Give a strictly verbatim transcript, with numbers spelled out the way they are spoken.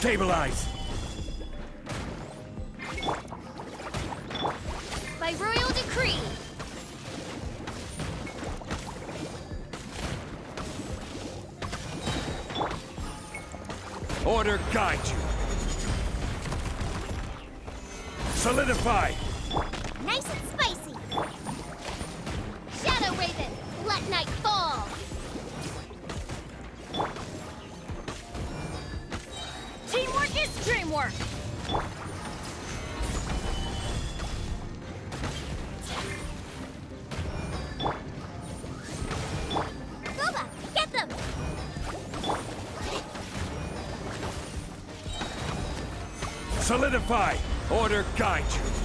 Stabilize! By royal decree! Order guide you! Solidify! Nice and spicy! Shadow Raven, let night fall! Teamwork is dreamwork! Boba, get them! Solidify! Order guide you!